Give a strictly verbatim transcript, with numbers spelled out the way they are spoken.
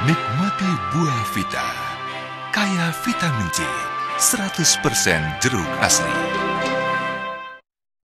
Nikmati Buavita, kaya vitamin C, seratus persen jeruk asli.